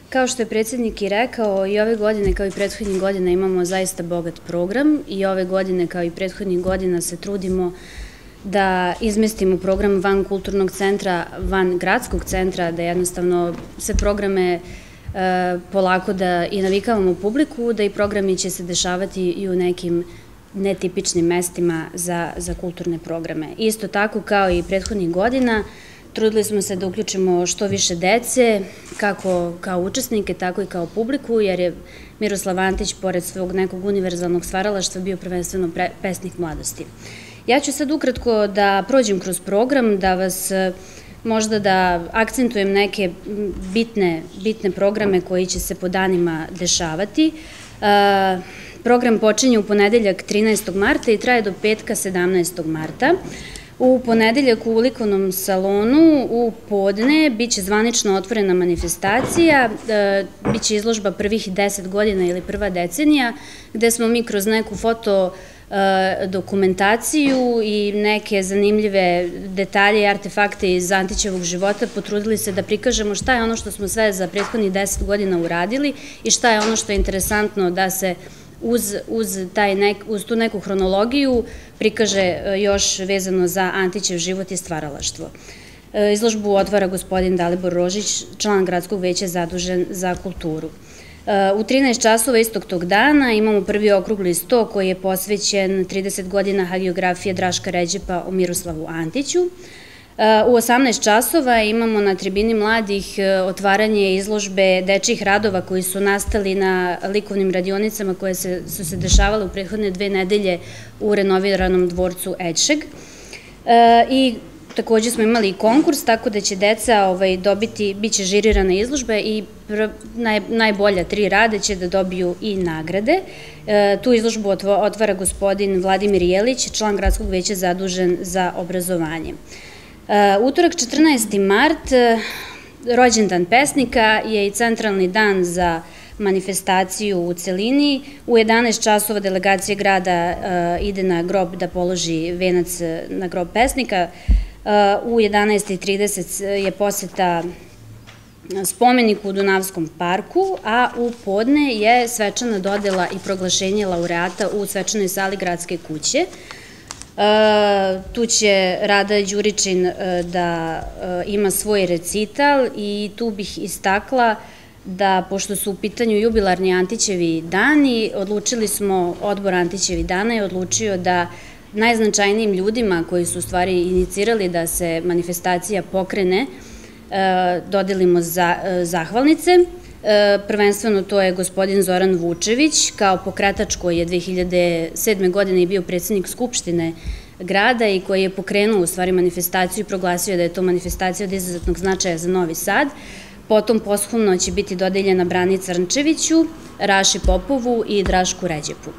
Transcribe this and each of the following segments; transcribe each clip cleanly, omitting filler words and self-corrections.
Kao što je predsjednik i rekao, i ove godine kao i prethodnih godina imamo zaista bogat program i ove godine kao i prethodnih godina se trudimo da izmestimo program van kulturnog centra, van gradskog centra, da jednostavno se programe polako da i navikavamo publiku, da i programi će se dešavati i u nekim netipičnim mestima za kulturne programe. Isto tako kao i prethodnih godina, trudili smo se da uključimo što više dece, kako kao učesnike, tako i kao publiku, jer je Miroslav Antić, pored svog nekog univerzalnog stvaralaštva, bio prvenstveno pesnik mladosti. Ja ću sad ukratko da prođem kroz program, da vas možda da akcentujem neke bitne programe koji će se po danima dešavati. Program počinje u ponedeljak 13. marta i traje do petka 17. marta. U ponedeljak u likovnom salonu u podne biće zvanično otvorena manifestacija, biće izložba prvih 10 godina ili prva decenija, gde smo mi kroz neku foto dokumentaciju i neke zanimljive detalje i artefakte iz Antićevog života potrudili se da prikažemo šta je ono što smo sve za prethodnih 10 godina uradili i šta je ono što je interesantno da se uz tu neku hronologiju prikaže još vezano za Antićev život i stvaralaštvo. Izložbu otvara gospodin Dalibor Rožić, član gradskog veća zadužen za kulturu. U 13 časova istog tog dana imamo prvi okrugli sto koji je posvećen 30 godina hagiografije Draška Ređepa o Miroslavu Antiću. U 18 časova imamo na tribini mladih otvaranje izložbe dečjih radova koji su nastali na likovnim radionicama koje su se dešavale u prethodne 2 nedelje u renoviranom dvorcu Eđšeg. I takođe smo imali i konkurs, tako da će deca dobiti, bit će žirirana izložba i najbolja 3 rada će da dobiju i nagrade. Tu izložbu otvara gospodin Vladimir Jelić, član gradskog veća zadužen za obrazovanje. Utorak 14. mart, rođendan pesnika, je i centralni dan za manifestaciju u celini. U 11 časova delegacija grada ide na grob da položi venac na grob pesnika. U 11:30 je poseta spomeniku u Dunavskom parku, a u podne je svečana dodela i proglašenje laureata u svečanoj sali Gradske kuće. Tu će Rada Đuričin da ima svoj recital i tu bih istakla da, pošto su u pitanju jubilarni Antićevi dani, odbor Antićevi dana je odlučio da najznačajnijim ljudima koji su u stvari inicirali da se manifestacija pokrene dodelimo zahvalnice. Prvenstveno to je gospodin Zoran Vučević, kao pokretač koji je 2007. godine bio predsjednik Skupštine grada i koji je pokrenuo u stvari manifestaciju i proglasio da je to manifestacija od izuzetnog značaja za Novi Sad. Potom posthumno će biti dodeljena Brani Crnčeviću, Raši Popovu i Drašku Ređepu.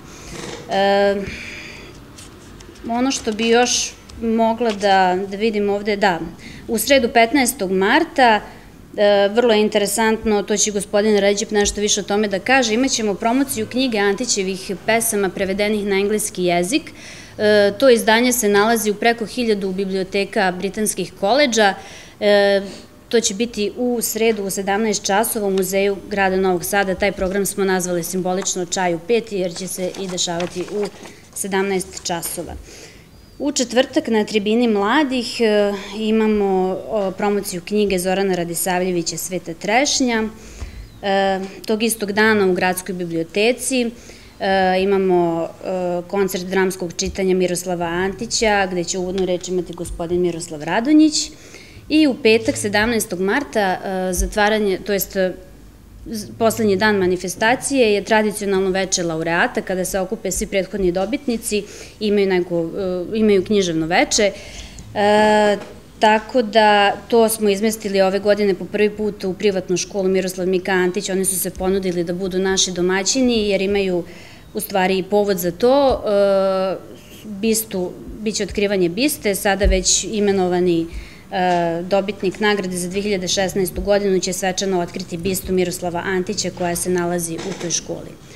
Ono što bi još mogla da vidim ovde, da, u sredu 15. marta, vrlo je interesantno, to će gospodin Ređep nešto više o tome da kaže, imat ćemo promociju knjige Antićevih pesama prevedenih na engleski jezik. To izdanje se nalazi u preko 1000 biblioteka britanskih koledža. To će biti u sredu u 17 časova u Muzeju grada Novog Sada. Taj program smo nazvali simbolično Čaj u 5 jer će se i dešavati u 17 časova. U četvrtak na tribini mladih imamo promociju knjige Zorana Radisavljevića Sveta trešnja. Tog istog dana u Gradskoj biblioteci imamo koncert dramskog čitanja Miroslava Antića, gde će uvodnu reč imati gospodin Miroslav Radonjić. I u petak 17. marta zatvaranje, to jest poslednji dan manifestacije je tradicionalno veče laureata, kada se okupe svi prethodni dobitnici, imaju književno veče, tako da to smo izmestili ove godine po prvi put u privatnu školu Miroslav Mika Antić. Oni su se ponudili da budu naši domaćini jer imaju u stvari i povod za to. Biće otkrivanje biste, sada već imenovani dobitnik nagrade za 2016. godinu će svečano otkriti bistu Miroslava Antića koja se nalazi u toj školi.